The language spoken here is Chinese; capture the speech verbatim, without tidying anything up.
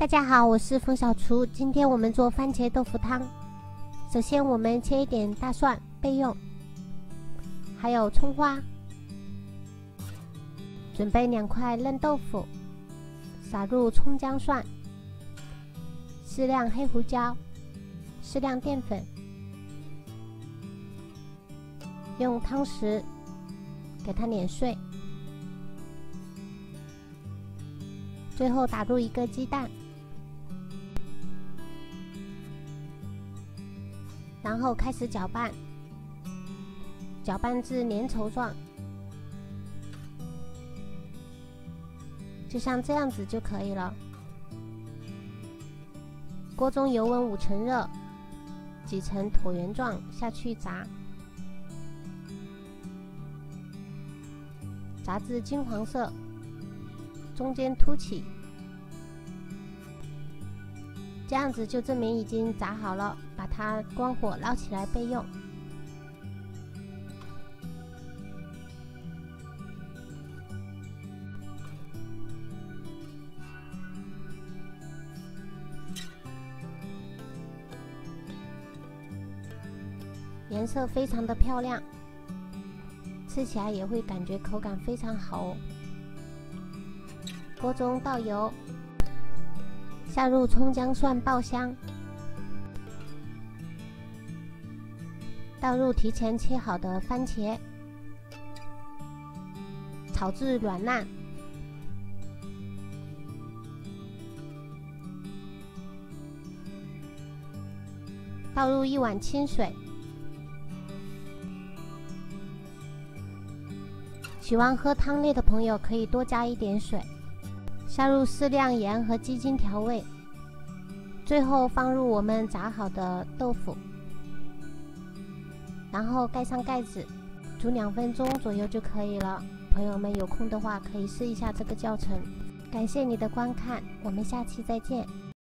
大家好，我是冯小厨。今天我们做番茄豆腐汤。首先我们切一点大蒜备用，还有葱花，准备两块嫩豆腐，撒入葱姜蒜，适量黑胡椒，适量淀粉，用汤匙给它碾碎，最后打入一个鸡蛋，然后开始搅拌，搅拌至粘稠状，就像这样子就可以了。锅中油温五成热，挤成椭圆状下去炸，炸至金黄色，中间凸起，这样子就证明已经炸好了，把它关火捞起来备用。颜色非常的漂亮，吃起来也会感觉口感非常好哦。锅中倒油，下入葱姜蒜爆香，倒入提前切好的番茄，炒至软烂，倒入一碗清水。喜欢喝汤类的朋友可以多加一点水，下入适量盐和鸡精调味，最后放入我们炸好的豆腐，然后盖上盖子，煮两分钟左右就可以了。朋友们有空的话可以试一下这个教程。感谢你的观看，我们下期再见。